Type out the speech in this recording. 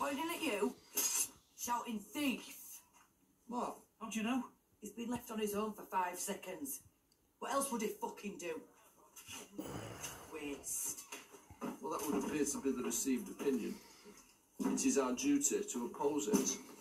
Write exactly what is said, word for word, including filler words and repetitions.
Pointing at you, shouting thief. What? How do you know? He's been left on his own for five seconds. What else would he fucking do? Waste. Well, that would appear to be the received opinion. It is our duty to oppose it.